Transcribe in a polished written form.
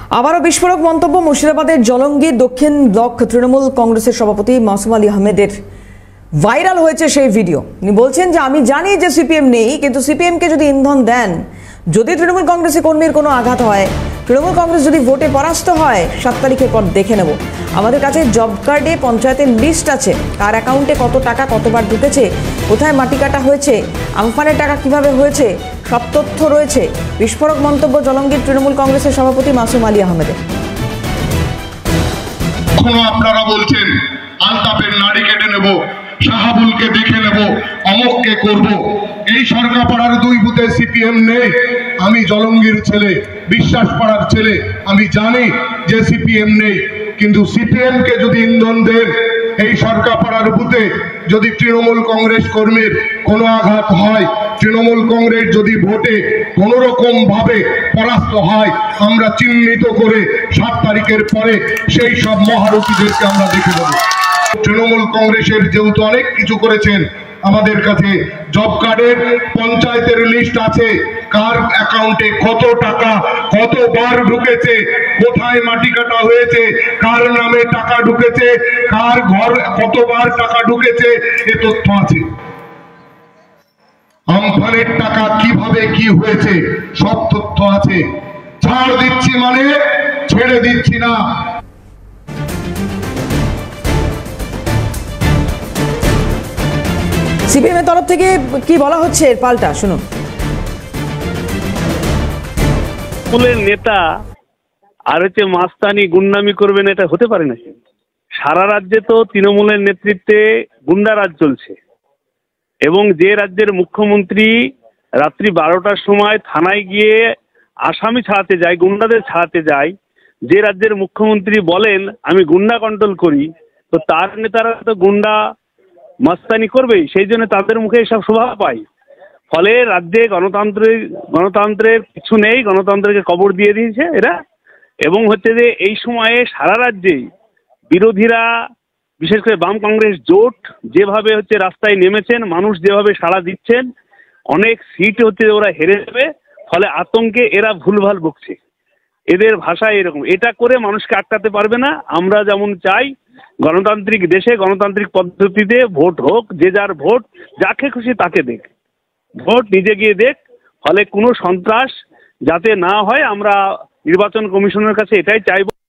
আবারও বিস্ফোরক মন্তব্য মুর্শিদাবাদের জলঙ্গি দক্ষিণ ব্লক তৃণমূল কংগ্রেসের সভাপতি মাসুম আলী আহমেদের। ভাইরাল হয়েছে সেই ভিডিও। তিনি বলছেন যে আমি জানি যে সিপিএম নেই, কিন্তু সিপিএমকে যদি ইন্ধন দেন, যদি তৃণমূল কংগ্রেসের কর্মীর কোনো আঘাত হয়, তৃণমূল কংগ্রেস যদি ভোটে পরাস্ত হয়, 7 তারিখের পর দেখে নেব। আমাদের কাছে জব কার্ডে পঞ্চায়েতের লিস্ট আছে, কার অ্যাকাউন্টে কত টাকা কতবার ঢুকেছে, কোথায় মাটি কাটা হয়েছে, আমফানের টাকা কিভাবে হয়েছে, সব তথ্য রয়েছে। বিস্ফোরক মন্তব্য জলঙ্গির তৃণমূল কংগ্রেসের সভাপতি মাসুম আলী আহমেদের। আপনারা বলছেন আলতাপের নাড়ি কেটে নেব, শাহাবুলকে দেখে নেব, অমককে করব। এই সরকারপাড়ার 2 বুথে সিপিএম নেই। আমি জলঙ্গির ছেলে, বিশ্বাস পাড়ার ছেলে, আমি জানি যে সিপিএম নেই। কিন্তু সিপিএম কে যদি ইন্ধন দেন, এই সরকারপাড়ার বুথে যদি তৃণমূল কংগ্রেস কর্মীর কোনো আঘাত হয়, তৃণমূল কংগ্রেস যদি ভোটে কোনো রকম ভাবে পরাস্ত হয়, আমরা চিহ্নিত করে 7 তারিখের পরে সেই সব মহারথীদেরকে আমরা দেখে দেব। তৃণমূল কংগ্রেসের যেহেতু অনেক কিছু করেছেন, আমাদের কাছে জব কার্ডের পঞ্চায়েতের লিস্ট আছে, কার অ্যাকাউন্টে কত টাকা কতবার ঢুকেছে, কোথায় মাটি কাটা হয়েছে, কার নামে টাকা ঢুকেছে, কার ঘর কতবার টাকা ঢুকেছে, এ তথ্য আছে। আমফানের টাকা কিভাবে কি হয়েছে সব তথ্য আছে। ছাড় দিচ্ছি মানে ছেড়ে দিচ্ছি না। সিপিএম এর তরফ থেকে কি বলা হচ্ছে এর পাল্টা শুনুন। তৃণমূলের নেতা আর হচ্ছে মাস্তানি গুন্ডামি করবেন, এটা হতে পারে না। সারা রাজ্যে তো তৃণমূলের নেতৃত্বে গুন্ডারাজ চলছে, এবং যে রাজ্যের মুখ্যমন্ত্রী রাত্রি 12টার সময় থানায় গিয়ে আসামি ছাড়াতে যায়, গুন্ডাদের ছাড়াতে যায়, যে রাজ্যের মুখ্যমন্ত্রী বলেন আমি গুন্ডা কন্ট্রোল করি, তো তার নেতারা তো গুন্ডা মাস্তানি করবেই। সেই জন্য তাদের মুখে এসব শোভা পায়। ফলে রাজ্যে গণতন্ত্রের কিছু নেই, গণতন্ত্রকে কবর দিয়ে দিয়েছে এরা। এবং হচ্ছে যে এই সময়ে সারা রাজ্যে বিরোধীরা, বিশেষ করে বাম কংগ্রেস জোট যেভাবে হচ্ছে রাস্তায় নেমেছেন, মানুষ যেভাবে সাড়া দিচ্ছেন, অনেক সিট হচ্ছে ওরা হেরে যাবে। ফলে আতঙ্কে এরা ভুলভাল বকছে। এদের ভাষায় এরকম, এটা করে মানুষকে আটকাতে পারবে না। আমরা যেমন চাই গণতান্ত্রিক দেশে গণতান্ত্রিক পদ্ধতিতে ভোট হোক, যে যার ভোট যাকে খুশি তাকে দেখ, ভোট নিজে গিয়ে দেখ। ফলে কোনো সন্ত্রাস যাতে না হয়, আমরা নির্বাচন কমিশনের কাছে এটাই চাইব।